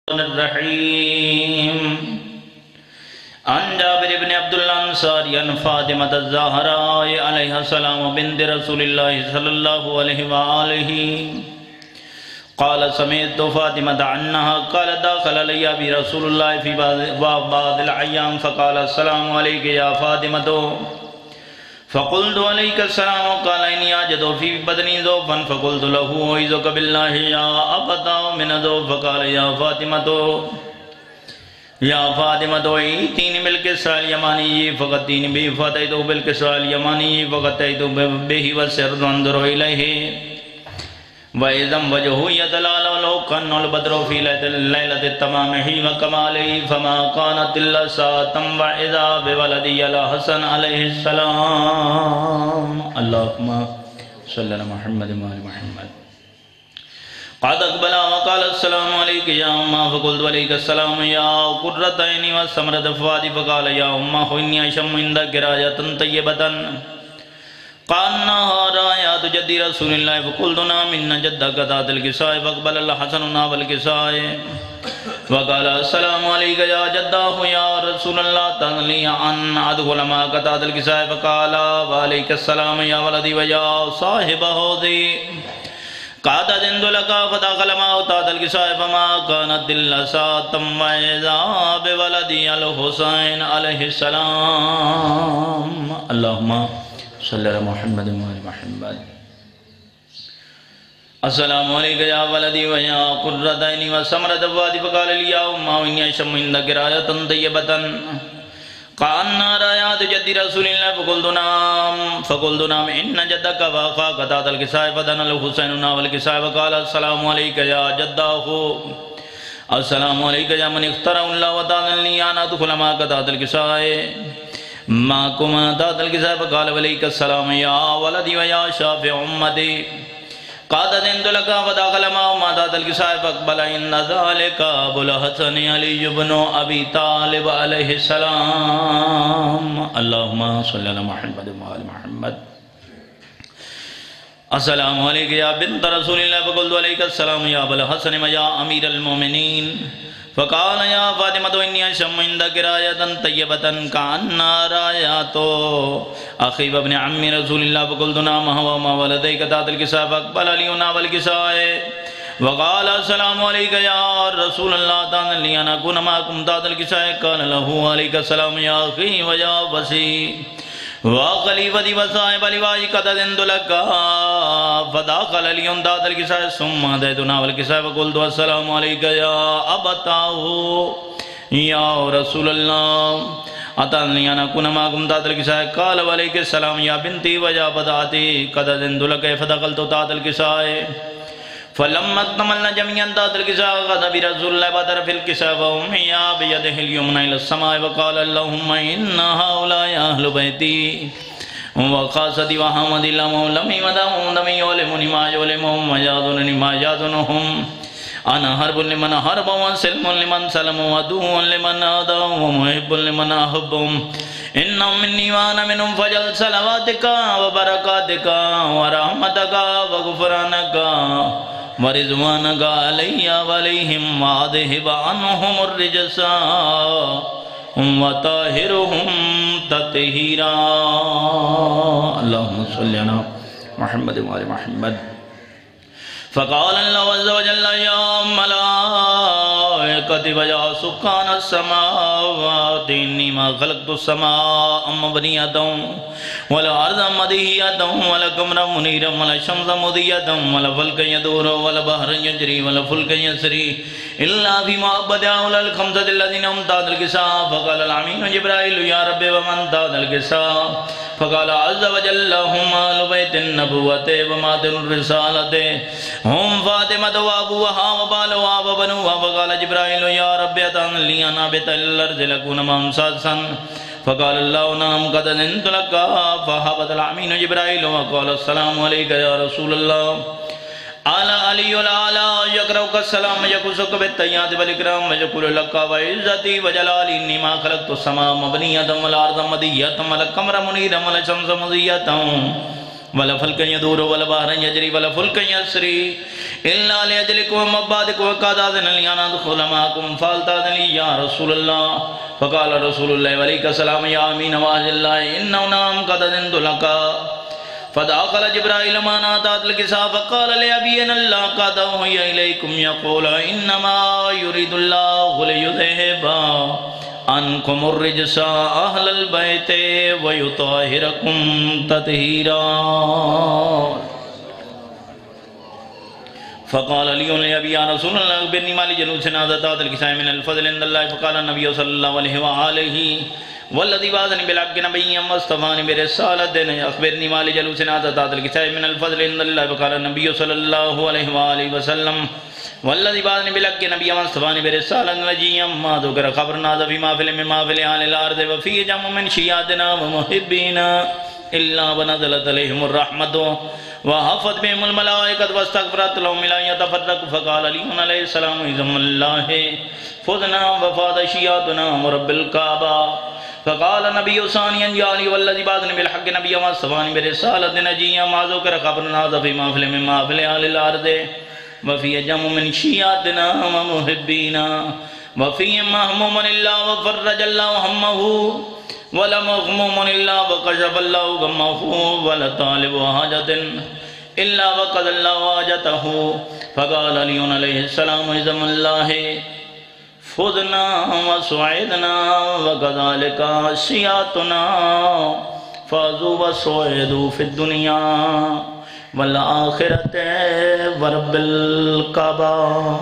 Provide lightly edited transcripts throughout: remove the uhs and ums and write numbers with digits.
الرحیم عن جابر بن عبداللہ انصاری عن فاطمة الزہراء علیہ السلام بنت رسول اللہ صلی اللہ علیہ وآلہ قال سمعت فاطمة عنها قال داخل علی ابی رسول اللہ فی بعض الایام فقال السلام علیک یا فاطمة فقلت علیک السلام قال انی اجد فی بدنی ضعفا فقلت له اعوذک باللہ یا ابتا من ضعف فقال یا فاطمة ایتینی بالکسرى الیمانی فغتینی بی فاتیتو بالکسرى الیمانی فغتیتو بی وسرت انظر الیہ وَإِذَمْ وَجْهُ يَتَلَالَ وَلَوْ كَانَّ الْبَدْرُ فِي لَيْلَةِ التَّمَامِ وَكَمَالِهِ فَمَا كَانَتْ إِلَّا سَاعَةً وَإِذَا بِوَلَدِهِ الْحَسَنِ عَلَيْهِ السَّلَامُ اللهم صل على محمد وعلى محمد قد أقبل وقال السلام عليك يا أمّا فقلت عليك السلام يا قرة عيني وثمرة فؤادي فقال يا أمّا إني أشم عندك راية طيبة قالنا رايات جد رسول الله فقلت نعم إن جدك ذات الكساء فاقبل الحسن ناب الكساء وقال السلام عليك يا جداه يا رسول الله تأذن لي أن أدخل معك ذات الكساء فقال وعليك السلام يا ولدي ويا صاحب هذه قد أذنت لك فدخل معه ذات الكساء فما كانت إلا ساعة وإذا بولدي الحسين عليه السلام اللهم صلی اللہ محمد وعلی محمد السلام علیکہ یا ولدی ویا قرۃ عینی وثمرۃ فؤادی فقال لی یا امّا انی اشم عندک رایۃ طیبۃ کأنہا رایات جد رسول اللہ فقلت نعم ان جدک واخاک ذات الکساء فدنا الحسین ناول الکساء وقال السلام علیکہ یا جدہ السلام علیکہ یا من اخترع اللہ وتعالى لی ان ادخل معک ذات الکساء معكم ذات الكساء فقال عليك السلام يا ولدي ويا شافع أمتي قد أذنت لك فدخل معه ذات الكساء فاقبل إن ذلك أبو الحسن علي بن أبي طالب عليه السلام اللهم صل على محمد وعلى محمد السلام علیکہ یا بنت رسول اللہ فقلت علیک السلام یا ابا الحسن ویا امیر المومنین فقال یا فاطمة انی اشم عندک رایۃ طیبۃ کأنہا رایات اخی وابن عم رسول اللہ فقلت نعم هو ما ولدیک ذات الکساء فاقبل علی ناول الکساء وقال السلام علیکہ یا رسول اللہ تأذن لی ان اکون معکم ذات الکساء قال له علیک السلام یا اخی ویا وسی وخلیفتی وصاحب لوائی قد أذنت لك فدخل علی ذات الکساء ثم أتيت ناول الکساء فقلت السلام علیکہ یا ابتاه یا رسول اللہ أتأذنني أن أكون معكم ذات الكساء قال وعليك السلام يا بنتي ويا بدعتي قد أذنت لك فدخلت ذات الكساء فلما اكتملنا جميعا ذات الكساء غدا برسول الله بطرف الكساء وهم هي بيده اليمنى إلى السماء وقال اللهم إن هؤلاء أهل بيتي وخاصتي وحمد الله لم يمدهم لم يعلمني ما يعلمهم ويأذنني ما يأذنهم أنا حرب لمن حرب وسلم لمن سلم وعدو لمن عادى ومحب لمن أحبهم إنهم مني وأنا منهم فجل صلواتك وبركاتك ورحمتك وغفرانك ورضوانك علي وعليهم وأذهب عنهم الرجس وطاهرهم تطهيرا اللهم صل على محمد وعلى محمد فقال الله عز وجل يا ملائكتي ويا سكان السماوات إني ما خلقت السماء مبنية ولا أرض مدهية ولا قمرا منيرا ولا شمس مضية ولا فلك يدور ولا بحر يجري ولا فلك يسري إلا فيما بدأ أولى الخمسة الذين هم تحت الكساء فقال الأمين جبرائيل يا رب ومن تحت الكساء فقال عز وجل هم أهل بيت النبوة ومعدن الرسالة هم فاطمة وأبوها وبالها وبنوها فقال جبرائيل يا رب أتأذن لي أن أبت الأرض لأكون معهم سادسا فقال الله نعم قد أذنت لك فهبط الأمين جبرائيل وقال السلام عليك يا رسول الله على علي الأعلى يقرأك السلام يقصك بالتحيات والإكرام ويقول لك وعزتي وجلالي إني ما خلقت السماء مبنية ولا أرض مدية ولا القمر منيرا ولا الشمس مضية ولا فلك يدور ولا بحر يجري ولا فلك يسري إلا لأجلكم ومبادكم وقد أذن لي أن أدخل معكم فأذن لي يا رسول الله. فقال رسول الله عليه السلام يا أمين وأهل الله إنه نعم قد أذنت لك. فدخل جبرائيل معنا تحت الكساء فقال لأبي أن الله قد أوحي إليكم يقول إنما يريد الله ليذهب عنكم الرجس أهل البيت ويطهركم تطهيرا. فقال لي لأبي يا رسول الله أخبرني ما لجلوسنا تحت الكساء من الفضل عند الله. فقال النبي صلى الله عليه وآله والذي بعثني بالحق نبيا واصطفاني برسالة أخبرني ما لجلوسنا تحت الكساء من الفضل عند الله. فقال النبي صلى الله عليه وآله وسلم والذي بعثني بالحق نبيا واصطفاني برسالة نجيا ما ذكر خبرنا فيما في مما في أهل الأرض وفي جمع من شيعتنا ومحبينا إلا ونزلت عليهم الرحمة وحفت بهم الملائكة واستغفرت لهم إلى أن يتفرقوا. فقال علي عليه السلام إذن الله فذنا وفاد شيعتنا ورب الكعبة. فقال النبي ثانيا يا علي والذي بعثني بالحق نبيا واصطفاني برسالة نجيا ما ذكر خبرنا فيما في مما في أهل الأرض وفي جمع من شيعتنا ومحبينا وفيهم مهموم الله وفرج الله همه ولا مغموم إلا وكشف الله غمه ولا طالب حاجة إلا وقضى الله حاجته. فقال علي عليه السلام إذن الله فذنا وسعدنا وكذلك شيعتنا فازوا وسعدوا في الدنيا والآخرة ورب الكعبة.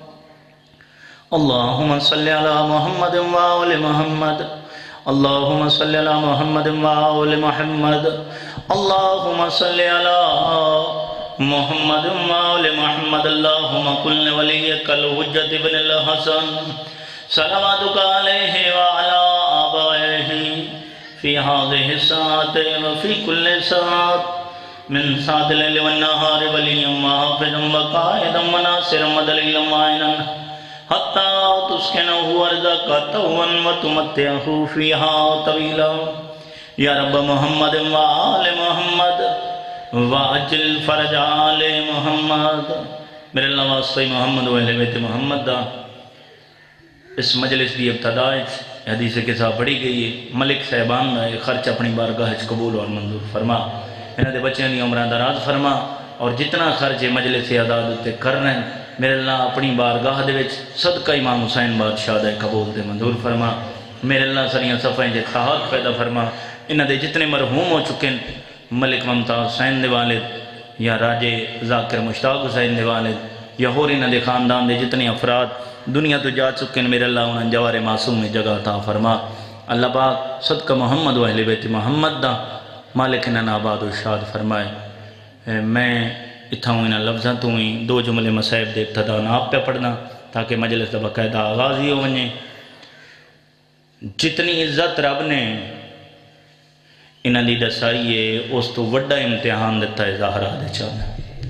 اللهم صل على محمد وآل محمد. اللهم صل على محمد وآل محمد. اللهم صل على محمد وآل محمد. اللهم كن وليك الحجة بن الحسن صلواتك عليه وعلى آبائه في هذه الساعة وفي كل ساعة من ساعة الليل والنهار وليا وحافظا وقائدا وناصرا ودليلا وعينا حتى تسكنه أرضك طوعا وتمتعه فيها طويلا. یا رب محمد وآل محمد وعجل فرج آل محمد. میرے اللہ واسطہ محمد و اہل بیت محمد دا اس مجلس دی ابتدا حدیث کے ساتھ پڑھی گئی ہے. ملک صاحبان دا خرچ اپنی بارگاہ قبول اور منظور فرما. انہاں دے بچیاں دی عمرہ دراز فرما اور جتنا خرچ مجلس عدالت تے کرنا ہے میرے اللہ اپنی بارگاہ دے وچ صدقہ امام حسین بادشاہ دا قبول تے منظور فرما. میرے اللہ سریاں صفحیں دے اتحاد پیدا فرما. انہاں دے جتنے مرحوم ہو چکے ہیں ملک ممتاز حسین دے والد یا راجے ذاکر مشتاق حسین دے والد یا ہور انہاں دے خاندان دے جتنے افراد دنیا تو جا چکے ہیں میرے اللہ انہاں جوار معصوم میں جگہ عطا فرما. اللہ پاک صدقہ محمد و اہل بیت محمد دا مالک انہاں آباد و شاد فرمائے. میں اتھاؤں انہاں لفظاں تو ہی دو جملے مصائب دے ابتدا آپ پہ پڑھنا تاکہ مجلس دا باقاعدہ آغازی ہو ونجے. جتنی عزت رب نے انہاں دی دسائی ہے اس تو وڈا امتحان دیتا ہے ظاہرہ دے چاہنا.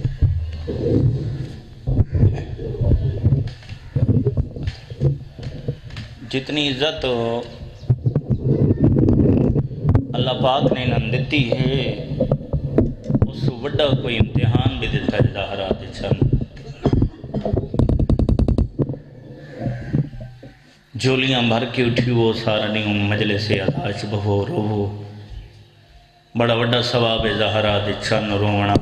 جتنی عزت اللہ پاک نے انہاں دیتی ہے اس تو وڈا کوئی امتحان بھی دیتا ہے ظاہرہ دے چاہنا. جولیاں بھر کے اٹھی وہ سارا نہیں مجلس عداش بہو روو بڑا وڈا ثواب زہرا دے چن رونا.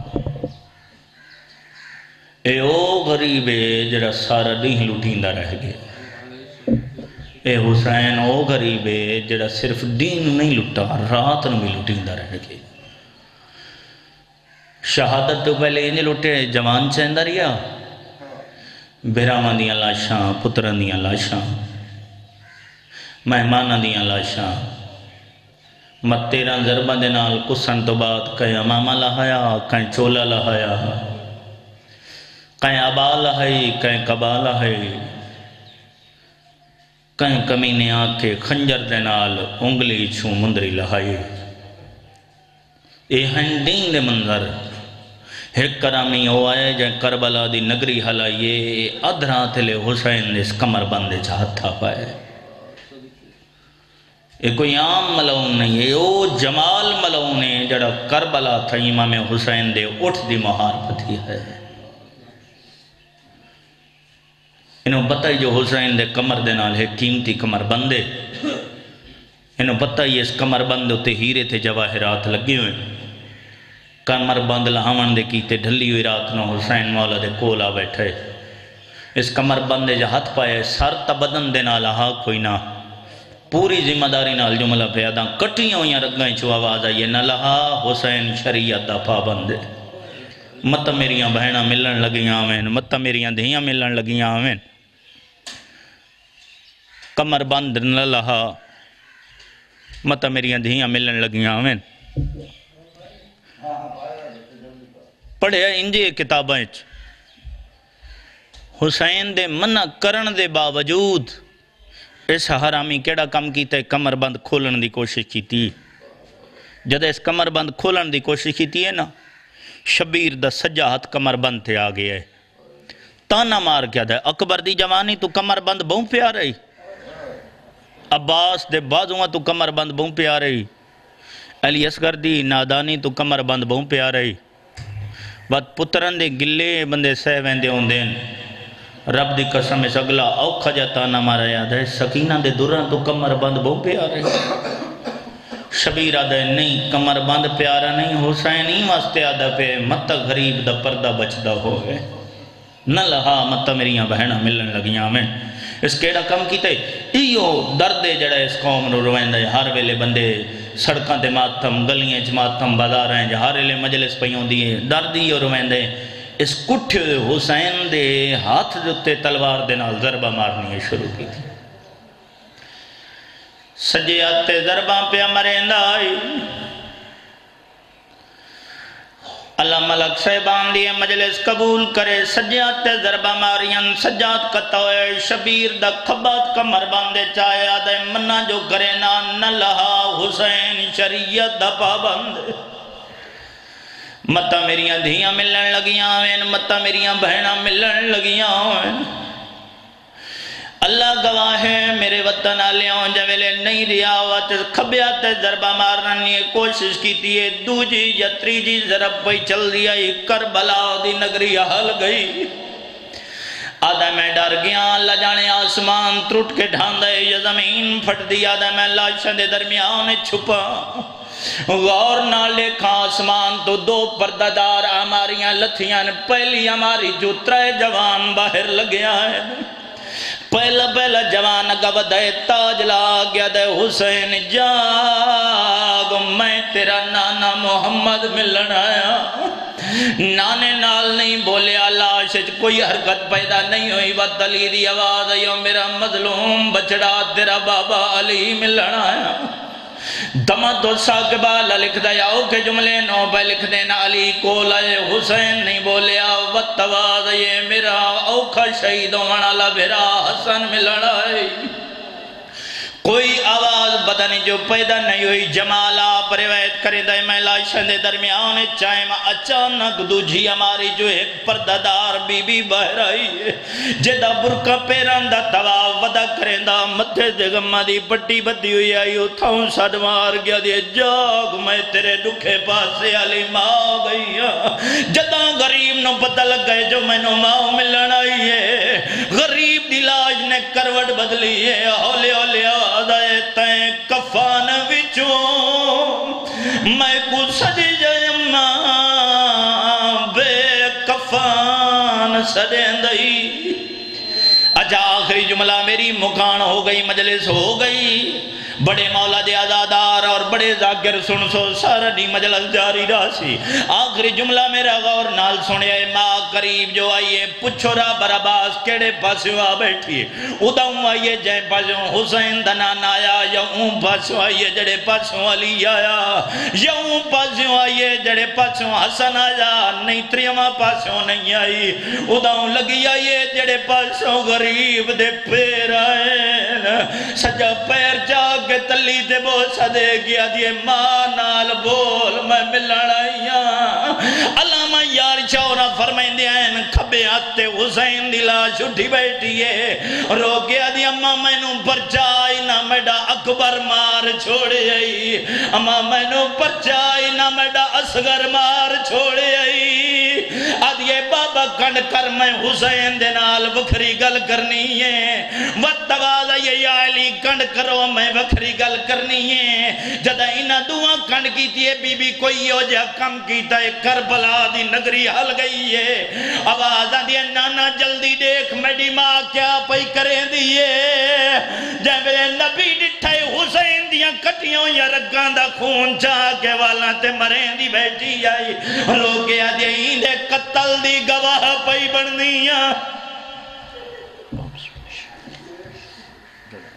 اے او غریب ہے جڑا سارا دن لٹیندا رہ گیا. اے حسین او غریب ہے جڑا صرف دین نہیں لٹا رات نو بھی لٹیندا رہ گیا. شہادت تو پہلے انہیں لٹے جوان چہندہ رہیا بیراواں دیاں لاشاں پتراں دیاں لاشاں مہماناں دیاں لاشاں مت 13 ضرباں دے نال کسن تو بعد کہیں امامہ لہایا کہیں چولا لہایا کہیں ابا لہائی کہیں کبا لہائی کہیں کمینے آکے خنجر دے نال انگلی چھو مندری لہائی. اے ہنڈین دے منظر ایک کرامی ہو آئے جائیں کربلا دی نگری حلائیے ادھرا تھلے حسین اس کمر بندے چاہتا پائے. یہ کوئی عام ملعون نہیں ہے، وہ جمال ملعون ہے جڑا کربلا تھا امام حسین دے اٹھ دی مہار پتھی ہے۔ انہوں پتہ ہی جو حسین دے کمر دے نال ہے قیمتی کمر بندے، انہوں پتہ ہی اس کمر بند ہوتے ہیرے تھے جواہرات لگے ہوئے، کمر بند لہاون دے کیتے ڈھلی ہوئی رات نو حسین مولا دے کولا بیٹھے، اس کمر بندے جا ہاتھ پائے سر تا بدن دے نال ہاں کوئی نہ، پوری ذمہ داری نال جملہ پیاداں کٹیاں ہویاں رگائیں چو آواز آئیے نہ لہا حسین شریعت دا پابند ہے۔ مت میریاں بہناں ملن لگیاں آویں، مت میریاں دھیاں ملن لگیاں آویں، کمر بند نہ لہا مت میریاں دھیاں ملن لگیاں آویں۔ پڑھے انجے کتابیں حسین دے منع کرن دے باوجود اس حرامی کیڑا کم کیتا ہے، کمر بند کھولن دی کوشش کیتی، جد اس کمر بند کھولن دی کوشش کیتی ہے نا، شبیر دا سجا ہاتھ کمر بند تھے آگے ہے، تانا مار کیا دا ہے، اکبر دی جوانی تو کمر بند بہن پہ آ رہی، عباس دے بازوان تو کمر بند بہن پہ آ رہی، علی اصغر دی نادانی تو کمر بند بہن پہ آ رہی، بات پترن دے گلے بندے سہ ویندے ہوں دین، رب دی قسم اس اگلا اوکھا جاتا نہ مارا یاد ہے، سکینہ دے دران تو کمر بند بہن پہ آ رہی، شبیر آدھا ہے نہیں کمر بند پیارا نہیں، حسین ہی واسطے آدھا پہ مت غریب دا پردہ بچدہ ہوئے، نہ لہا مت میریاں بہناں ملن لگیاں میں، اس کیڑا کم کیتے ایو دردے جڑا اس قوم رو رویندہ ہے، ہر ویلے بندے سڑکاں تے ماتم، گلیاں چ ماتم، بازار ہیں ہر ویلے مجلس پیوں دیئے، دردی رو رویندہ ہے، اس کٹھے حسین دے ہاتھ جتے تلوار دے نال ضربہ مارنی ہے شروع کی تھی، سجیاتے ضرباں پہ مرین آئی، اللہ ملک صاحبان دیئے مجلس قبول کرے، سجیاتے ضربہ مارین، سجاد کتوئے، شبیر دا کھبات کمر باندے چاہے آدھے منہ جو کرے نہ لہا حسین شریعت دا پابند، متا میریاں دھیاں ملن لگیاں ہوئیں، متا میریاں بہناں ملن لگیاں ہوئیں، اللہ گواہ ہے میرے وطن آلیاں جویلے نہیں ریاوت کھبیات ضربہ مارنی کوشش کی تیئے دوجی یا تریجی ضرب پہ چل دیا کربلا دی نگری حل گئی، آدھا میں ڈر گیا اللہ جانے آسمان ترٹ کے ڈھاندے یا زمین پھٹ دیا، آدھا میں لاشن دے درمیان چھپا، غور نہ لکھا آسمان تو دو پرددار ہماریاں لتھیاں، پہلی ہماری جو ترے جوان باہر لگیا ہے، پہلا جوان گودے تاج لا گیا دے حسین جاگ میں تیرا نانا محمد ملن آیا، نانے نال نہیں بولیا، لاشج کوئی حرکت پیدا نہیں ہوئی، وقت علی دی آواز آئیو میرا مظلوم بچڑا تیرا بابا علی ملن آیا، دمہ تو ساکبالا لکھ دیا اوکے جملے نو پہ لکھ دینا علی کو لائے حسین نہیں بولیا وقت آواز یہ میرا اوکھا شہیدوں منالا بھیرا حسن ملڑا ہے، کوئی آواز بدنی جو پیدا نہیں ہوئی، جمال آپ روایت کرے دائے میں لاشن دے درمیان چاہے میں اچانک دوجھی ہماری جو ایک پرددار بی بی باہر آئی ہے، جدہ برکہ پیران دا تواف ودا کریں دا مدھے دے غمہ دی پٹی بدی ہوئی آئی اتھاؤں سادمار گیا دے جاگ میں تیرے دکھے پاسے علی ماں گئی جدہ غریب نو پتہ لگ گئے جو میں نو ماں ملن آئی ہے، غریب دی لاج نے کروٹ بدلی ہے، ہولے ہولے آدھائے تائیں کفان وچوں میں کو سجی جائم بے کفان سجیں دئی، اجا آخری جملہ میری مکان ہو گئی، مجلس ہو گئی، بڑے مولا دے آزادار اور بڑے ذاکر سن سو سارا دی مجلس جاری راسی، آخری جملہ میرا غور نال سنے ماں قریب جو آئیے پچھو را براباس کیڑے پاسیوں آ بیٹھیے، ادھاؤں آئیے جائیں پاسیوں حسین دنان آیا، یا اون پاسیوں آئیے جڑے پاسیوں علی آیا، یا اون پاسیوں آئیے جڑے پاسیوں حسن آیا، نہیں تریمہ پاسیوں نہیں آئی، ادھاؤں لگی آئیے جڑے پاسیوں غریب دے پیر آئے، سجا پیر جاگ کہ تلی تے بوسہ دے گیا دیئے ماں نال بول میں ملن آئیاں، علامہ یار چورہ فرمائن دیا ہیں کھبے آتے حسین دی لاش اٹھی بیٹھی ہے، رو گیا دی اممہ میں نوں پر جائی نہ میڈا اکبر مار چھوڑے آئی اما میں نو پرچائی نہ میڈا اصغر مار چھوڑے آئی آدھے بابا کنڈ کر میں حسین دنال وکھری گل کرنی ہے وطبازہ یہ علی کنڈ کرو میں وکھری گل کرنی ہے جدہ انہ دعا کنڈ کی تھی بی بی کوئی ہو جا کم کیتا ہے کربلا دی نگری حل گئی ہے آوازہ دیئے نانا جلدی دیکھ میڈی ماں کیا پئی کریں دیئے جب نبی ڈٹھائے حسین دیاں کٹیوں یا رگان دا خون چاہ کے والا تے مریں دی بیٹھی آئی لوگ کیا دیئے ہی دے قتل دی گواہ پئی بڑھنیاں